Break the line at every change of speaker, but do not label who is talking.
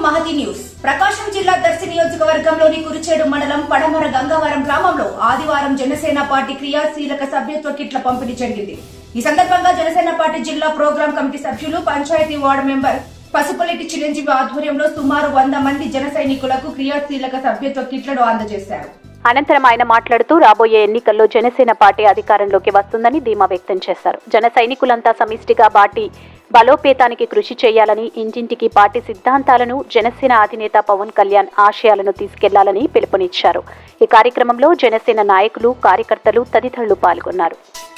Mahathi news. ప్రకాశం జిల్లా దర్శి నియోజకవర్గంలోని కురిచేడు మండలం పడమర గంగవరం గ్రామంలో ఆదివారం జనసేన పార్టీ క్రియాశీలక సభ్యత్వ కిట్ల పంపిణీ జరిగింది. ఈ సందర్భంగా జనసేన పార్టీ జిల్లా ప్రోగ్రాం కమిటీ సభ్యులు, పంచాయతీ వార్డు మెంబర్ పసుపులెట్టి చిరంజీవి ఆధ్వర్యంలో సుమారు 100 మంది జన సైనికులకు క్రియాశీలక సభ్యత్వ కిట్లను అందజేశారు.
అనంతరం ఆయన మాట్లాడుతూ రాబోయే ఎన్నికల్లో జనసేన పార్టీ అధికారంలోకి వస్తుందని ధీమా వ్యక్తం చేశారు. జన సైనికులంతా సమిష్టిగా పార్టీ బలోపేతానికి కృషి చేయాలని, ఇంటింటికి పార్టీ సిద్ధాంతాలను, జనసేన అధినేత పవన్ కళ్యాణ్ ఆశయాలను తీసుకెళ్లాలని పిలుపునిచ్చారు. ఈ కార్యక్రమంలో జనసేన నాయకులు, కార్యకర్తలు తదితరులు పాల్గొన్నారు.